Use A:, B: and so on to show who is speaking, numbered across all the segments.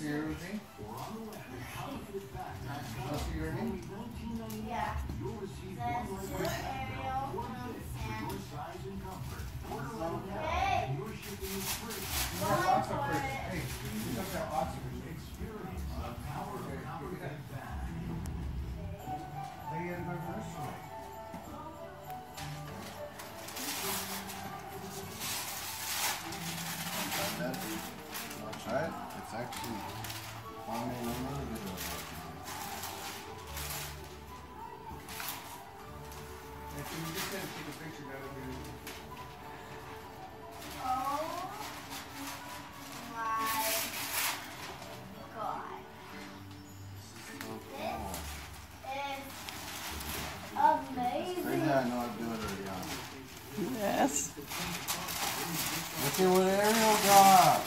A: your name? What's your name?
B: Yeah. That's Ariel Hey! Going for it.
A: Hey, you took that oxygen. They had my birthday. I'll try it. It's actually on me. If you just had to take a picture, that would be.
B: Oh my God. This is amazing.
A: I know I'm doing it already.
C: Yes.
A: Look at what Ariel got.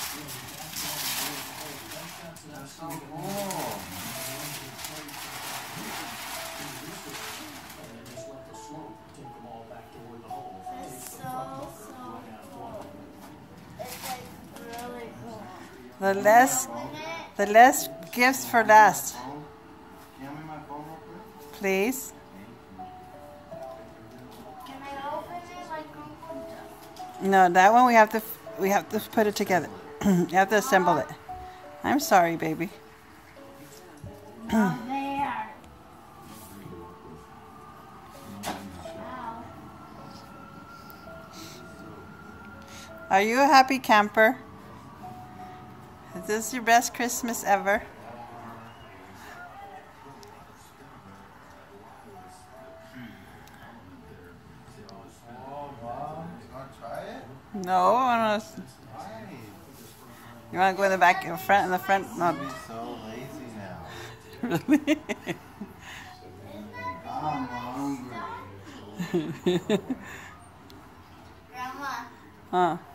A: That's so cool.
B: It's so cool. It's like really cool.
C: The less gifts for last,
A: Can you hand me my phone real quick?
C: please.
B: Can I open it like Uncle Joe?
C: No, that one we have to put it together. You have to assemble it. I'm sorry, baby.
B: Now there. Wow.
C: Are you a happy camper? Is this your best Christmas ever?
A: Try it?
C: No, I don't know. You want to go in the back, in front, in the front? No.
A: I'm so lazy now.
C: Really?
A: I'm hungry.
B: Grandma.
C: Huh.